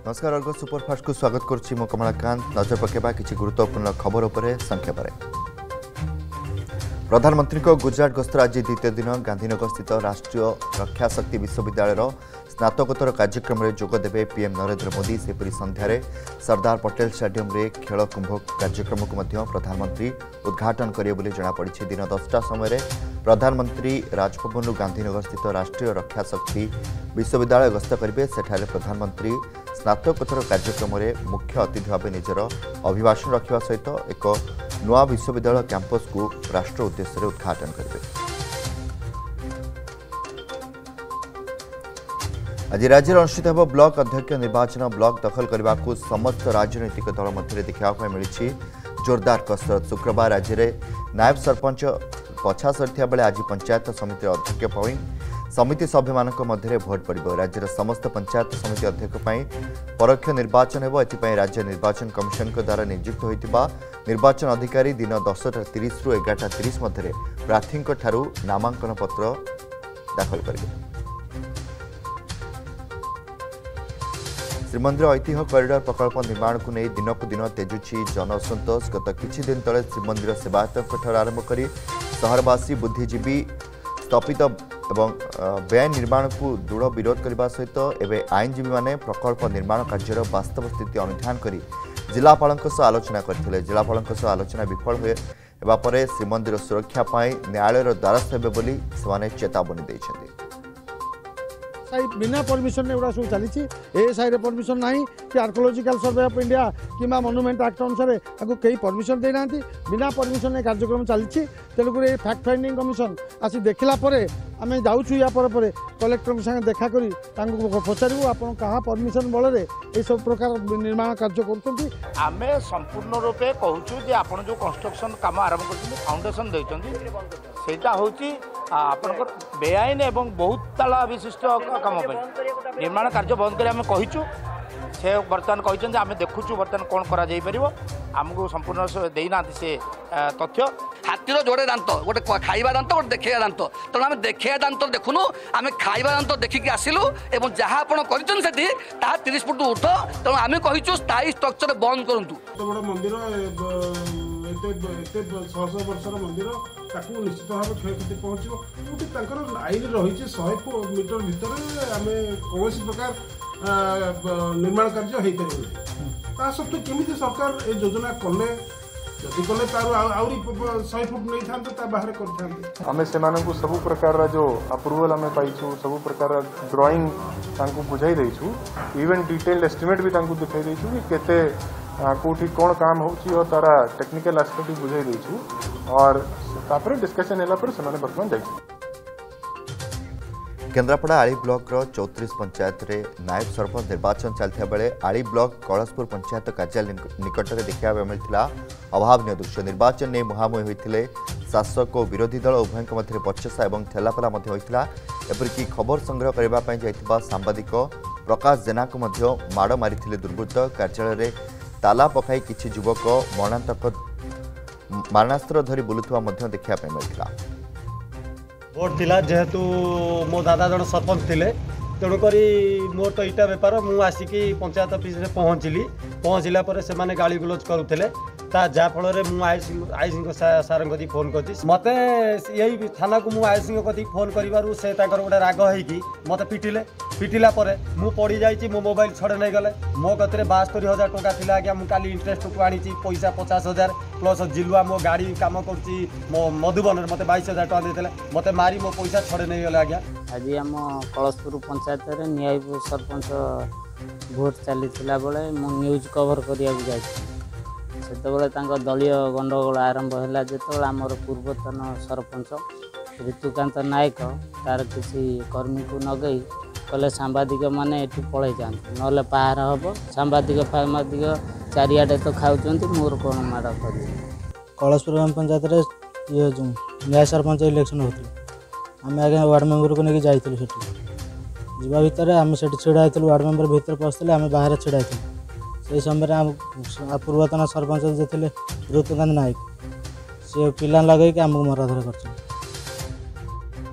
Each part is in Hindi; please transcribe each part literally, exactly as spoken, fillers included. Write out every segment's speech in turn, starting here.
नमस्कार अर्ग सुपरफास्ट को स्वागत करुच्ची मो कमलाकांत। नजर पकेबा किछि गुरुत्वपूर्ण खबर उपरे संक्षेप में। प्रधानमंत्री को गुजरात गस्तर आज द्वितीय दिन गांधीनगर स्थित राष्ट्रीय रक्षा शक्ति विश्वविद्यालय स्नातकोत्तर कार्यक्रम में जोग देवे पीएम नरेंद्र मोदी। सेपरी संध्यारे सरदार पटेल स्टेडियम रे खेल कुंभ कार्यक्रम को मध्य प्रधानमंत्री उद्घाटन करेंगे बोली जनापड़ी। दिन दसटा समय प्रधानमंत्री राजभवन गांधीनगर स्थित राष्ट्रीय रक्षा शक्ति विश्वविद्यालय गस्त करेंगे। सेठारे प्रधानमंत्री स्नातकोत्तर कार्यक्रम में मुख्य अतिथि भाव निजर अभिभाषण रखा सहित एक नवा विश्वविद्यालय कैंपस को राष्ट्र उद्देश्य उद्घाटन करेंगे। आज राज्य अनुष्ठित हो ब्लॉक अध्यक्ष निर्वाचन। ब्लॉक दखल करने को समस्त राजनैतिक दल मध्य देखा मिली जोरदार कसरत। शुक्रवार राज्य में नायब सरपंच पछा सरिथिया बेले आज पंचायत समिति अध्यक्ष पई समिति सभ्य मानक मध्य भोट पड़ो। राज्यर समस्त पंचायत समिति अध्यक्ष परोक्ष निर्वाचन हो। एथिपाई राज्य निर्वाचन कमिशन द्वारा नियुक्त होइतिबा निर्वाचन अधिकारी दिन दसटा तीस रु एगारटा तीस मध्य प्रार्थी ठारू नामांकन पत्र दाखल करेंगे। श्रीमंदिर ऐतिह्य कॉरिडोर प्रकल्प निर्माण को नहीं दिन को दिन तेजुची जन असंतोष। गत किछि दिन तले श्रीमंदिर सेवायतों आरंभ कर सहरवासी बुद्धिजीवी स्थपित एवं बेआईन निर्माण को दृढ़ विरोध करने सहित एवं आईनजीवी माने प्रकल्प निर्माण कार्यर वास्तव स्थिति अनुधान कर जिलापाल आलोचना करते। जिलापाल आलोचना विफल होगा श्रीमंदिर सुरक्षा न्यायालय द्वारस्थ हेबे बोली से चेतावनी देइछन्ति। बिना परमिशन एगुड़ा सब चली ए साइड परमिशन ना कि आर्कोलॉजिकल सर्वे ऑफ इंडिया कि मॉन्यूमेंट एक्ट अनुसार कई परमिशन देना बिना परमिशन कार्यक्रम चली। तेणुक फैक्ट फाइंडिंग कमिशन आसी देखला आम जाऊँ या कलेक्टर संगे देखा करी पचारू आप परमिशन बल ये सब प्रकार निर्माण कार्य कर संपूर्ण रूपे कहूँ आप जो कंस्ट्रक्शन काम आरंभ कर फाउंडेशन देटा हूँ आपंकर बेआईन एवं बहुत ताला विशिष्ट काम निर्माण कार्य बंद कर कहीचु से बर्तमान कहते आम देखुचु बर्तमान कौन करमको संपूर्ण देना से तथ्य हाथीर जोड़े दांत गोटे खाइबा दांत गोटे देखा दांत तेणु आम देखा दांत देखुनु आम खाइबा दांत देखिकी आसिलु एवं जहाँ आप कर तीस फुट उठ तेणु आम कहीचु स्थायी स्ट्रक्चर बंद करूँ मंदिर शह शह वर्षर मंदिर ताकू निश्चित भाव क्षयक्षति पहुँचो क्योंकि आईन रही शहे मीटर भितर आम कौन प्रकार निर्माण कार्य हो पारे सत्वे केमी सरकार ये योजना कले जदि कले तार आउरी शहे फुट नहीं था बाहर करते आम से सब प्रकार जो अप्रूवल आम पाइछु सब प्रकार ड्राइंग बुझाई देछु इवन डिटेल्ड एस्टिमेट भी दिखाई देछु कि केते कौटी कौन काम हो तारा टेक्निकल एस्पेक्ट बुझाई देछु और तापर डिस्कशन होला पर सने वर्तमान जाई। केन्द्रापड़ा आली ब्लॉक रो चौतीस पंचायत रे नायब सरपंच निर्वाचन चलता बेले आली ब्लॉक कलशपुर पंचायत कार्यालय निकट में देखा मिलता अभावन दृश्य। निर्वाचन नहीं मुहांमुही होते शासक और विरोधी दल उभय मध्य बचसा और ठेलापेला होता। एपरिकी खबर संग्रह करने जाइथिबा सांबादिक प्रकाश जेना को माड़ मारी दुर्बृत्त। कार्यालय ताला पकाई किछि युवक मरणांतक मारणास्त्र धरी बुलुवा देखा मिलता। भोट थिला जेहेतु मो दादा जन सरपंच थिले तेणुक मोर तो इटा बेपार मु आसिकी पंचायत ऑफिस रे पहुँचली पहुँचला पर से माने गाली गुलोज करुले जहाँफल मु आईसी आईसी सार कदी फोन कर मत यही थाना को मु आईसी कदी फोन कर से गोटे राग होगी मत पिटिले पिटिला मु पड़ी जाइए मो मोबाइल छड़े नहीं गले मो गति बास्तरी हजार टंका थी आज्ञा मुझे काली इंटरेस्ट को आनी पैसा पचास हजार प्लस जिलुआ मो गाड़ी कम कर मधुबन मत बैश हजार टाँग देते मत मारी मो पैसा छड़े नहीं गले आज्ञा। आज आम कलशपुर पंचायत में न्यायिक सरपंच भोट चली बेले मु न्यूज कभर करने से दलीय गंडगोल आरंभ है जो आमर पूर्वतन सरपंच ऋतुकांत नायक तार किसी कर्मी को नगई कले सांबादिक मैंने ये पलि जाते ना पहाड़ हम सांबादिक फांबादिक चारिआडे तो खाऊँ मोर कौन माड़ कर कलशपुर ग्राम पंचायत रे ये जो न्याय सरपंच इलेक्शन होता आम आगे वार्ड मेम्बर को लेकिन जाइलु से जा भितर आम से छिड़ा वार्ड मेम्बर भीतर पशुले आम बाहर छिड़ा से समय पूर्वतन सरपंच जो थे ऋतुकांत नायक सी पिला लगे आमको मराधर कर।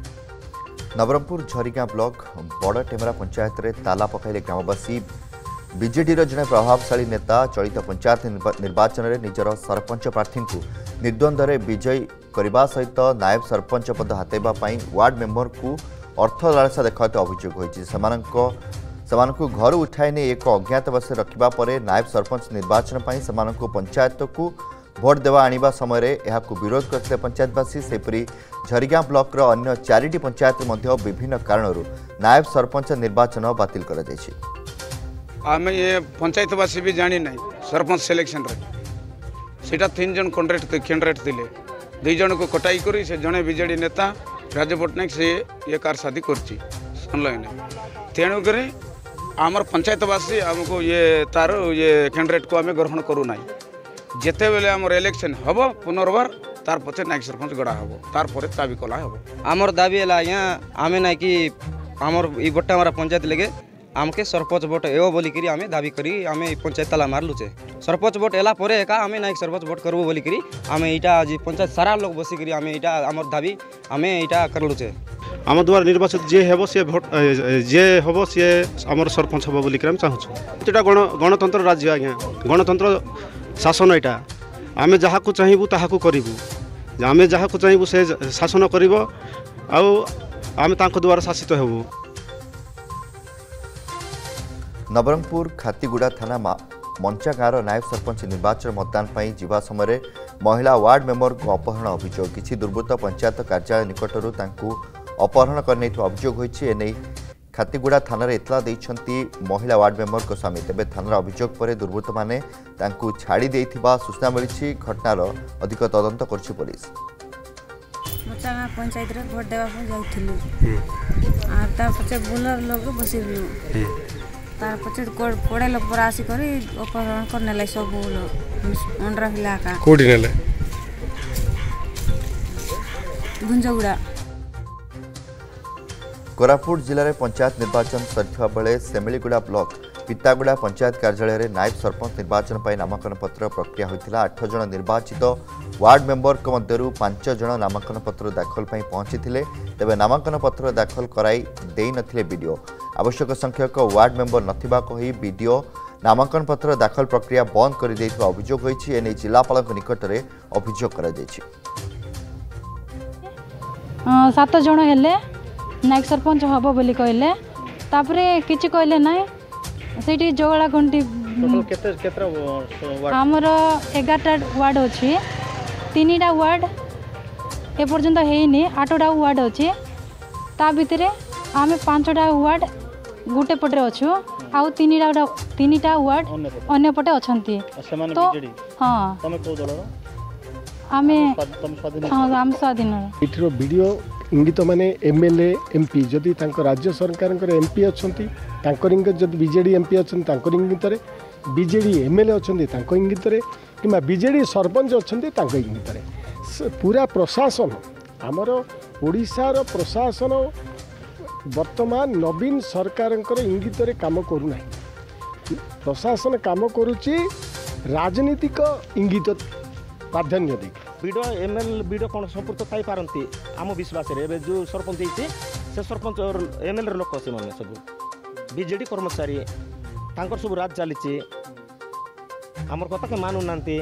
नवरंगपुर झरीगाँ ब्लॉक बड़ टेमरा पंचायत रे ताला पकाइले ग्रामवासी बीजेडी जड़े प्रभावशाली नेता चलित पंचायत निर्वाचन में निजर सरपंच प्रार्थी को निर्द्वंद्व विजयी करने सहित नायब सरपंच पद हातेबा वार्ड मेंबर को अर्थ लालसा देखते अभियोग होती घर उठाई नहीं एक अज्ञातवास रखा नायब सरपंच निर्वाचन पर पंचायत को भोट देवा आनिबा समय यह विरोध करते पंचायतवासी सेपरी झरिगाँ ब्लॉक अन्य चारिटी पंचायत मध्य विभिन्न कारणों नायब सरपंच निर्वाचन बातिल कर आम ये पंचायतवासी भी जानी ना सरपंच सिलेक्शन रे सीटा तीन जन कंट्रेक्ट कैंडिडेट थिले दुई जन को कटाई करी से जड़े बीजेडी नेता राजू पट्टनायक से ये कारसादी करछि ऑनलाइन तेणुक आमर पंचायतवासी आमको ये तार ये कैंडिडेट को आम ग्रहण करू ना जिते बेले आमर इलेक्शन हम पुनर्बार तार पचे नायक सरपंच गड़ा हम तार पर दाबी कला हम आमर दाबी है आज्ञा आम ना कि आमर ई गोटा हमारा पंचायत लगे आमके सरपंच भोट एवं बोलिक आम दाबी करी आम पंचायत ताला मारलुचे सरपंच भोट एला परे एका आम नायक सरपंच भोट करबो बोलिक आम यहाँ आज पंचायत सारा लोग बसिक आम यहाँ आमर दाबी आम यहाँ करलुचे आम द्वारा निर्वाचित जे हेबो से भोट जे हेबो से आमर सरपंच हेबो बोलिक आम चाहूँ एटा गण गणतंत्र राज्य आज्ञा गणतंत्र शासन यहाँ आम जहाँ को चाहबू ताहाकू करूँ आम जहाँ को चाहबू से शासन कर आम द्वारा शासित हेबू। नवरंगपुर खातीगुड़ा थाना मंचा गाँव नायब सरपंच निर्वाचन मतदान जावा समय महिला वार्ड मेंबर को अपहरण अभियोग किसी दुर्बृत्त पंचायत कार्यालय निकटर अपहरण करने अभियोग होने खातीगुड़ा थाना इतला देती महिला वार्ड मेंबर को स्वामी तेज थानार अभियोग पर दुर्बृत्त मैंने छाड़ी देथिबा सूचना मिली घटनार अधिक तदंत कर पुलिस पंचायत रे भोट देवा जाऊँ पचे बुलर लोग बस तार पचे कोड़े लोग पर आसिक अपहरण करने लगे सब अंडर इलाका कोडी नेले गुंजगुड़ा कोरापुट जिले में पंचायत निर्वाचन सरिଥିବା बेले सेमिलीगुड़ा ब्लॉक पितागुड़ा पंचायत कार्यालय में नायब सरपंच निर्वाचन पर नामांकन पत्र प्रक्रिया होता आठ जन निर्वाचित वार्ड मेंबर मध्य पांच जन नामांकन पत्र दाखल पहुंची तेज नामांकन पत्र दाखल कराई दे नथिले बीडीओ आवश्यक संख्यक वार्ड मेंबर नथिबा कही बीडीओ नामांकन पत्र दाखल प्रक्रिया बंद कर देथिबा अभियोग होईछि एने जिलापाल निकट में अभियोग करा जायछि। सात जन हेले नायक सरपंच हम बोली कहले तापरे किछि कहले नाय सेठी जोगला घंटी आमर एगारटा वार्ड अच्छी तीन टा वार्ड ए पर्यंत हेनी आठटा वार्ड अच्छी ता भितर आम पांचटा वार्ड गोटे पटे अच्छु आउ तीन टा तीन टा वार्ड अन्य पटे अच्छी तो हाँ आम आम स्वाधीन वीडियो इंगित माने एमएलए एमपी जदि राज्य सरकार एमपी अच्छा इंगित जब बीजेडी एमपी अच्छा इंगित बीजेडी एमएलए अच्छा इंगित कि बीजेडी सरपंच अच्छा इंगित पूरा प्रशासन आमर ओडिशार प्रशासन वर्तमान नवीन सरकार इंगित काम करूना प्रशासन काम करुच्ची राजनीतिक इंगित प्राधान्य दे बीडो एमएल बीडो कौन संपर्क पाई पारती आम विश्वास रे जो सरपंच होती से सरपंच और एमएल लोक से मैंने सब बीजेडी कर्मचारी तांकर सब राज चली आमर कथा के मानु नांती।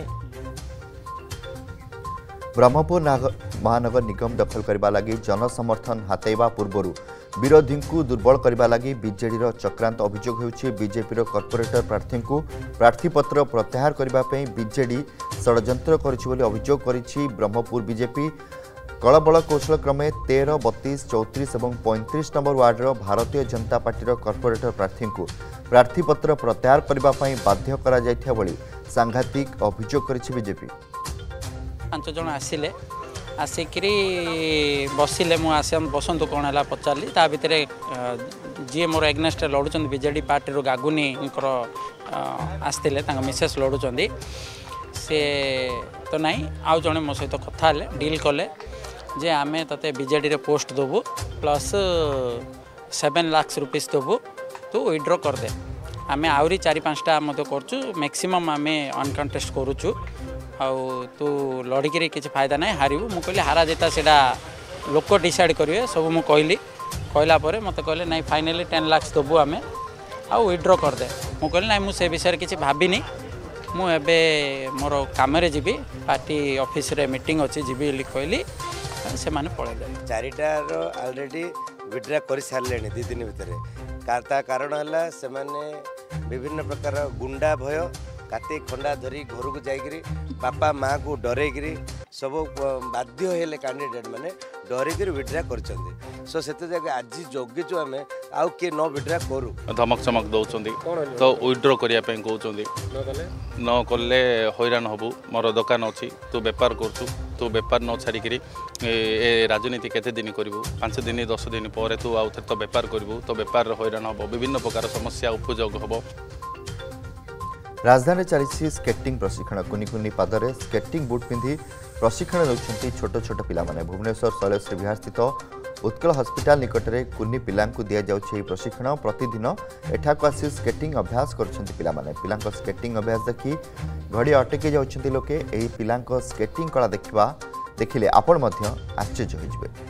ब्रह्मपुर महानगर निगम दखल करने लगी जनसमर्थन हातेवा पूर्व विरोधी को दुर्बल करने लगी बीजेडी चक्रांत अभियोग होउछि बीजेपी कॉर्पोरेटर प्रार्थी को प्रार्थीपत्र प्रत्याहार करने बीजेडी षड्यंत्र करुछि अभियोग करिछि ब्रह्मपुर बीजेपी कलबल कौशल क्रमे तेरह बतीस चौतीस और पैंतीस number वार्डर Bharatiya Janata party corporator प्रार्थी को प्रार्थीपत्र प्रत्याहार करने बाध्य करा जायथिया भली सांघातिक अभियोग करिछि बीजेपी। पांच जन आसिले आसिकी बसिले मुझे बसंतु कौन है पचारि ता भितर जी मोर एग्नेस्ट लड़ुं बीजेडी पार्टी गागुनी आसते मिसेस लड़ुं सी तो नाई आउ जड़े मो सहित कथा डील कले जे आम ते बीजेडी पोस्ट देवु प्लस सेवेन लाख रुपीज देवु तू विड्रो करदे आम आहरी चारि पाँचटा करुँ मैक्सिमम आम अनकंटेस्ट करुचु आउ तू लड़की किसी फायदा ना हारू मुझे कहली हारा जेता से लोक डिसाइड करेंगे सब मुझे कहली कहला मत कहले ना फाइनाली टेन लाख देवु आम आउ विड्रो करदे मु कहली ना मुझे विषय किसी भाविनी मु एबे मोर काम जीवी पार्टी ऑफिस रे मीटिंग अच्छी जीवी कहली से माने पळेले चारिटार ऑलरेडी विड्रा कर सारे दी दिन भितर ता कारण है से विभिन्न प्रकार गुंडा भय काते खंडा धरी घर को जाइकरी बापा माँ को डरेकरी सब बाध्य हेले कैंडिडेट मैंने डरिक विड्रा कर सो से आज जगिचु आम आउ किए न विड्रा करू धमक चमक दौरान तो विड्रो करने कहते न कले हैरान हबू मोर दुकान अच्छी तू बेपार करछु तू बेपार न छाड़िकी ए राजनीति केते दिन करू पांच दिन दस दिन पर तू आउ तो बेपार करू तो बेपार हैरान हम विभिन्न प्रकार समस्या उपयोग हम। राजधानी चली स्केटिंग प्रशिक्षण कुनि कुनि पादरे स्केटिंग बुट पिंधि प्रशिक्षण नौकरी छोट छोट पिला माने भुवनेश्वर शैलेश्वरी विहार स्थित उत्कल हस्पिटाल निकट में कुनि पिला दि जाऊँगी प्रशिक्षण प्रतिदिन एठाक आसी स्केटिंग अभ्यास करछन्ति पिला माने पिलांक स्केटिंग अभ्यास देखि घड़ी अटकी जाउछन्ति लोके एही पिलांक स्केटिंग कला देखिबा देखिले आपण मध्य आश्चर्य होइजिबे।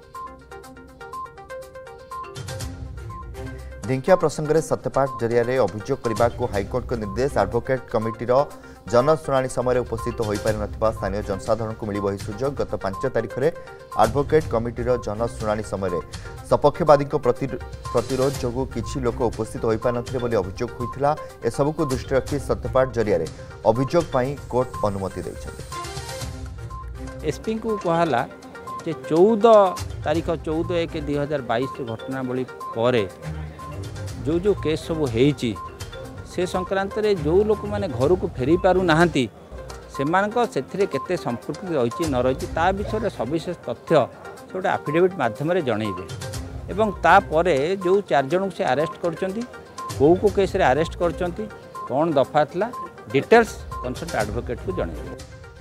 ढिंकिया प्रसंग में सत्यपाठ जरिया अभियोग करने को हाइकोर्ट को निर्देश एडवोकेट कमिटीर जनशुणाणी समय उपस्थित हो पारि नथिबा स्थानीय जनसाधारण को मिलिब एही सुजोग गत पांच तारिख में एडवोकेट कमिटीर जनशुणाणी समय सपक्षवादी प्रतिरोध जोगु किछि लोक उपस्थित हो पारि नथिले बोली अभियोग होइथिला एसबु को दृष्टि रखी सत्यपाठ जरिया अभियोग पई कोर्ट अनुमति दैछन्ति। एसपी को कहला जे चौदह तारिख चौदह एक दुई हजार बैश घटनावली पर जो जो केस सब होईची से संक्रांत रे जो लोक माने घर को फेरी पारु नाहांती सेमानक सेथिरे केते संपृक्ति रही न रही ता विषय सविशेष तथ्य से गोटे आफिडेविट माध्यम जनइबे एवं तापर जो चार जन से अरेस्ट करचंती को को केस रे अरेस्ट करचंती कौन दफा थला डिटेल्स कंसर्ट एडवोकेट को जनइबे।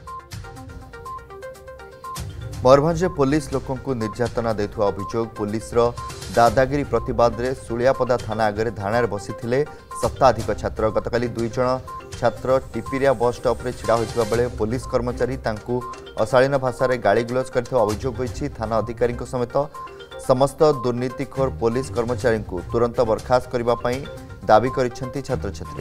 मयूरभंज पुलिस लोकों को निर्यातना देथुआ अभियोग पुलिस रो दादागिरी प्रतिवाद रे सुलियापदा थाना आगे धाणार बसी शताधिक छात्र गतकाली दुई जन छात्र टिपिरिया बस स्टॉप रे छिड़ा होइतिबा बेले पुलिस कर्मचारी तांकू अशालीन भाषा रे गाड़ी गुलज करथिबा अभियोग होइछि। थाना अधिकारी समेत समस्त दुर्नीतिखोर पुलिस कर्मचारी को तुरंत बर्खास्त करबा पई दाबी करिसेंति छात्र छात्री।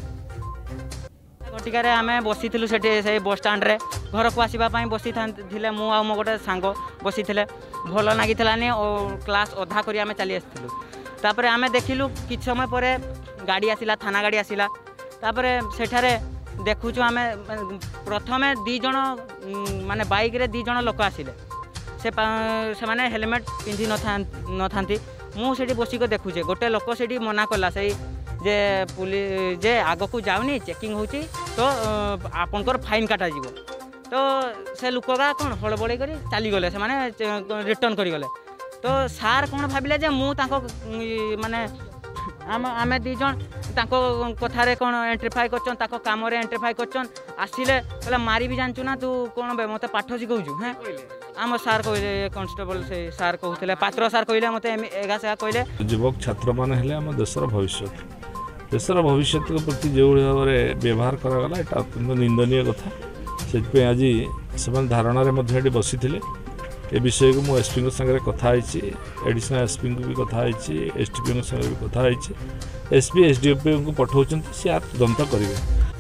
घटिकार आम बसी से बस स्टाण्ड रे घर को आसवाई बसी थे मु आ मो गोटे सांग बसी भल लगी और क्लास अधा कर आम चली आसलु आम देखिलु कि समय पर गाड़ी आसला थाना गाड़ी आसला सेठारे देखुचु आम प्रथम दी जन माने बाइक रे दी जन लोक आसिले से से माने हेलमेट पिंधि न था मुझे बसिक देखुचे गोटे लोक से मना कला से जे पुलिस जे आग को जाऊनी चेकिंग होची तो आपनकर फाइन काटा जीवो तो से लुकगा कौन हड़बड़े कर चली गले से माने रिटर्न करी गले तो सार कौन भाविले जे मु ताको माने आम आमे दी जन ताको कथारे कौन एंट्रीफाई करछन ताको काम रे एंट्रीफाई करछन आसिले कहला मारी भी जानचु ना तू कौन बे मते पाठ सिखौछु हैं आम सार कहले कांस्टेबल से सार कहउतले पात्र सार कहले मते एगा से कहले युवक छात्र माने हेले हम देशर भविष्य देशर भविष्य के प्रति जो भाव में व्यवहार करागला यहाँ अत्यंत निंदनीय कथा से आज से धारणा बसी ए विषय को मुझे एसपी सागर कथा एडिशनल एसपी को भी कथा एसडीपी सागर भी कथा एसपी एसडीपी को पठाउछन से आप तदंत करेंगे।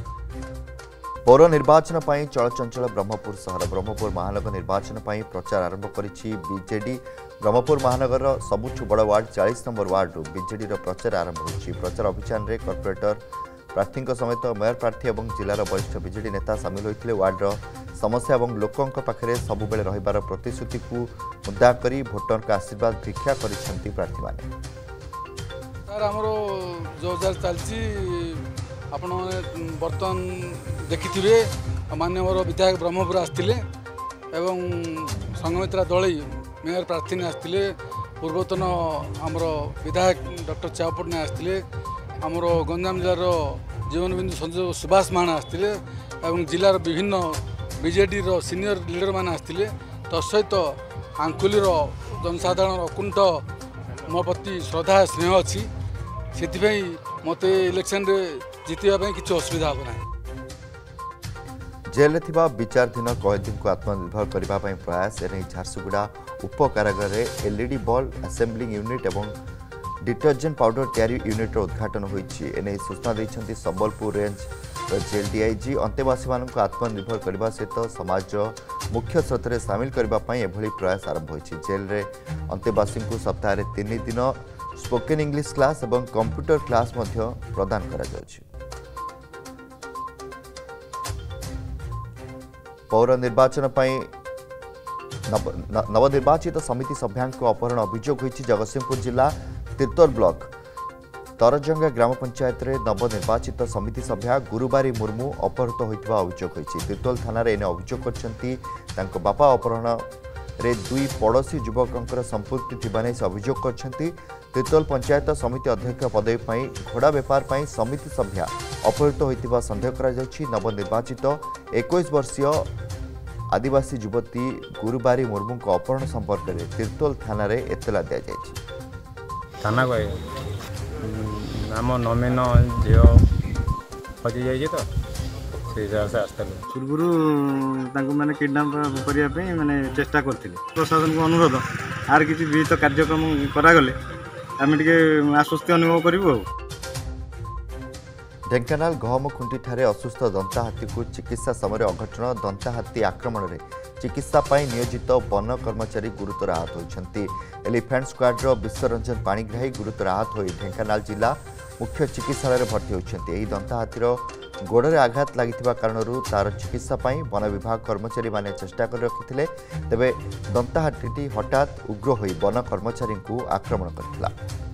पौर निर्वाचन पर चलचंचल ब्रह्मपुर सहर ब्रह्मपुर महानगर निर्वाचन पर प्रचार आरंभ करिछि बीजेडी ब्रह्मपुर महानगर सबुठ बड़ वार्ड चालीस नंबर वार्ड बीजेडी प्रचार आरंभ होछि। प्रचार अभियान में कॉर्पोरेटर प्रार्थी समेत मेयर प्रार्थी और जिलार वरिष्ठ बीजेडी नेता सामिल होते वार्डर समस्या और लोकों पाखे सबुबले रहिबार प्रतिश्रुति को मुद्दा करी भोटर का आशीर्वाद भिक्षा करिसेंति प्रार्थी माने। सर हमरो जो जार चलछि आपण बर्तमान देखिथिबे माननीय विधायक ब्रह्मपुर आसथिले एवं संगमित्रा दलई मेयर प्रार्थी ने आसथिले पूर्वतन आमर विधायक डॉक्टर चावपटना आसथिले आमर गंजाम जिलार जीवनबिंदु संजय सुभाष मान आसथिले एवं जिलार विभिन्न बीजेडी रो सीनियर लीडर मान आसथिले तत्सहित आंकुलीर जनसाधारण अकुंठ मो प्रति श्रद्धा स्नेह अच्छी से मत इलेक्शन रे जितवा किसी असुविधा होना। जेल थिबा विचाराधीन कैदी को आत्मनिर्भर करने प्रयास एने झारसुगुड़ा उप कारागार एलईडी बल्ब असेंबलिंग यूनिट एवं डिटर्जेंट पाउडर तैयारी यूनिट्र उद्घाटन होती एने सूचना देते संबलपुर रेंज जेल डीआईजी अंतेवासी मानक आत्मनिर्भर करने सहित समाज मुख्य स्रोत में सामिल करने एभली प्रयास आरंभ होती जेल रे अंतेवासी को सप्ताह तीन दिन स्पोकन इंग्लिश क्लास और कंप्यूटर क्लास प्रदान करा जाउछि। पौर निर्वाचन पर नवनिर्वाचित समिति सभ्या अपहरण अभियोग होती जगतसिंहपुर जिला तिर्तोल ब्लॉक तरजंगा ग्राम पंचायत रे नवनिर्वाचित समिति सभ्या गुरुबारी मुर्मू अपहृत होता अभियोग होती तिर्तोल थाना एने अभियोग कर बापा अपहरण रे दुई पड़ोशी युवकों संपृक्ति थिबा नै से अभियोग करछंती। तिर्तोल पंचायत समिति अध्यक्ष पदवी पर घोड़ा बेपार पर समिति सभ्या अपहृत होता संदेह करा जाउछि। नवनिर्वाचित इक्कीस वर्षीय आदिवासी युवती गुरुबारी मुर्मू को अपहरण संपर्क में तिर्तोल थाना रे एतला दिया जायछि। थाना को आम नमेन झील हजि जाइए तो से हिसाब से आसता पूर्व मैंने किडनाप करने मैंने चेष्टा करते प्रशासन को अनुरोध आर किसी विहित कार्यक्रम करागले आम टे आश्वस्ति अनुभव करूँ। ढेंकानाल गहमखुंटी ठारे असुस्थ दंता हाथी को चिकित्सा समय अघटन दंता हाथी आक्रमण में चिकित्सा नियोजित वन कर्मचारी गुरुतर आहत होती। एलिफेंट स्क्वाड्र विश्वरंजन पाणिग्राही गुरुतर आहत हो ढेंकानाल जिला मुख्य चिकित्सालय भर्ती होती। दंता हाथीर गोड़े आघात लगी कारण तार चिकित्सा वन विभाग कर्मचारी माने चेष्टा कर रखिते तेबे दंता हाथी हठात उग्र हो वन कर्मचारी को आक्रमण करथिला।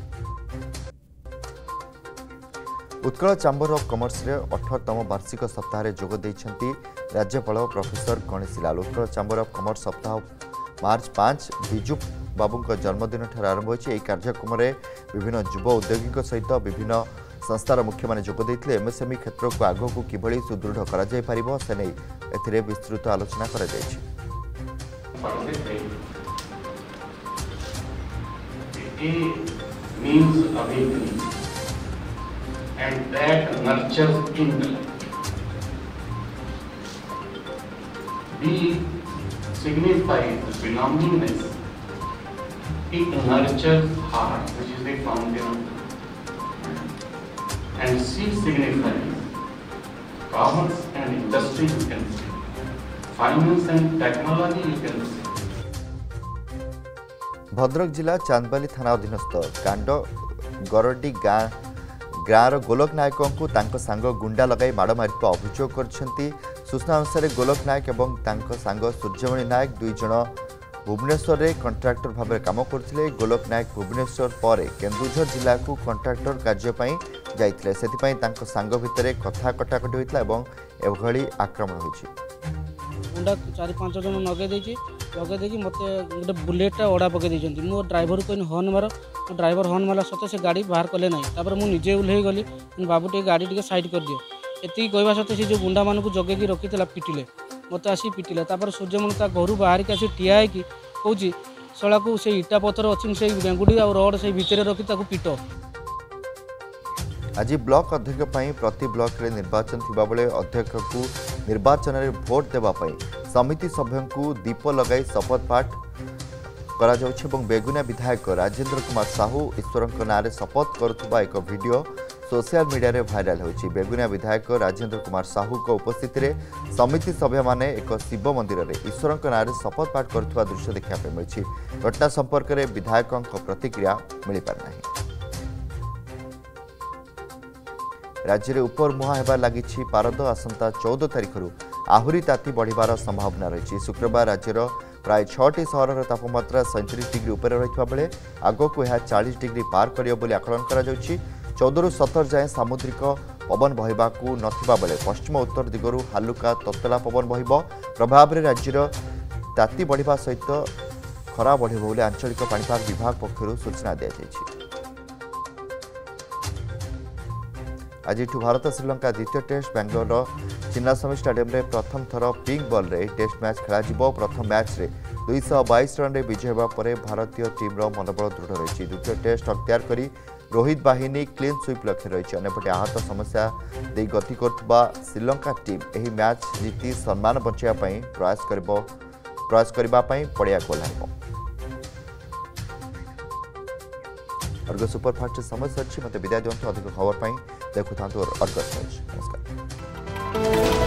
उत्कल चैम्बर ऑफ कॉमर्स रे अठारहतम वार्षिक सप्ताह जोग देइछंती राज्यपाल professor Ganeshilal. Utkal chamber of commerce सप्ताह मार्च पाँच बिजू बाबू जन्मदिन ठार आरंभ होइछि। एही कार्यक्रम में विभिन्न युव उद्योगी सहित विभिन्न संस्थार मुख्य माने जोग देइथिले। एमएसएमई क्षेत्र को आगो को किभली सुदृढ़ करा जाय परिबो से नै एथिरे विस्तृत आलोचना करा जायछि। And that nurtures intellect. B signifies belongingness. It nurtures heart, which is the fountain. And C signifies commerce and industry, you can say. Finance and technology, you can say. Bhadrak जिला चांदबाली थाना अधीनस्थ कांड गरडी गाँ गाँवर गोलोक नायक को तांको सांग गुंडा लगाई माड़ मारिता अभियोग करछंती। सूचना अनुसार गोलोक नायक एवं तांको सांग सूर्यमणि नायक दुई जण भुवनेश्वर रे कंट्राक्टर भाव काम करथिले। गोलोक नायक भुवनेश्वर पर केन्दुझर जिला को कंट्राक्टर कार्य पई जाइथिले सेति तांको सांग भितरे कथा कटाकटी होइतला एवं एभली आक्रमण होइछि। गुंडा चार पांच जन नगे देछि लगे देखिए मत गोटे बुलेटा ओढ़ा पकई देती मो ड्राइवर को हर्न मार तो ड्राइवर हर्न मारा सत्ते से गाड़ी बाहर कले ना तापर मुझे ओह्लई गली बाबू टे गाड़ी टे साइड कर दियो एति कहवा सत्ते से जो गुंडा मानक जगेगी रखी पिटिले मत आसी पिटिले तापर सूर्यमणि ता घर बाहर के आसी ठिया होगी कौच शला को से इटा पथर अच्छी से बेंगुड़ी और रड से भितर रखी पिट। आज ब्लॉक अध्यक्ष प्रति ब्लॉक रे निर्वाचन थिबा बेले अध्यक्ष को निर्वाचन रे भोट देबा पई समिति सभ्यों को दीप लगाई शपथ पाठ करा जाउछि एवं बेगुनिया विधायक राजेंद्र कुमार साहू ईश्वर नारे शपथ करुवा एक वीडियो सोशल मीडिया रे भाइराल होछि। बेगुनिया विधायक राजेंद्र कुमार साहू को उपस्थिति रे समिति सभ्य माने एक शिव मंदिर रे ईश्वर नारे शपथ पाठ करुवा दृश्य देखा मिली। घटना संपर्क में विधायकों प्रतिक्रिया मिल पार नहीं। राज्य में उपर मुहां होबार लगी पारद आसंता चौदह तारिख आहरी ताती बढ़िबार संभावना रही। शुक्रवार राज्यर प्राय छटी सहर तापमात्रा सैंतीस डिग्री उपर रही बेले आगक यह चालीस डिग्री पार करियो बोली आकलन करा जाउछि। चौदह रु सतर जाए सामुद्रिक पवन बहिबाकू नथिबा बेले पश्चिम उत्तर दिगरू हालुका ततला पवन बहिब प्रभाव में राज्यर ताती बढ़िबा सहित खरा बढ़िब बोली आंचलिक पाणीपाग विभाग पक्षरु सूचना दिया जायछि। आज भारत श्रीलंका द्वितीय टेस्ट बेंगलोर चिन्नास्वामी स्टेडियम रे प्रथम थर पिंक बॉल रे टेस्ट मैच खेल। प्रथम मैच रे दुई सौ बैश रन रे विजय होगा पर भारतीय टीम मनोबल दृढ़ रही। द्वितीय टेस्ट अख्तियार करी रोहित बाहिनी क्लीन स्वीप लक्ष्य रही। अन्यपटे आहत समस्या दे गति करुवा श्रीलंका टीम एही मैच जीति सम्मान बचाई प्रयास करिबो प्रयास करने पड़िया को ओह्लाइब। अर्गस सुपरफास्ट समय सर मत विदाय दिंतु अधिक खबर पर देखुता अर्गस न्यूज नमस्कार।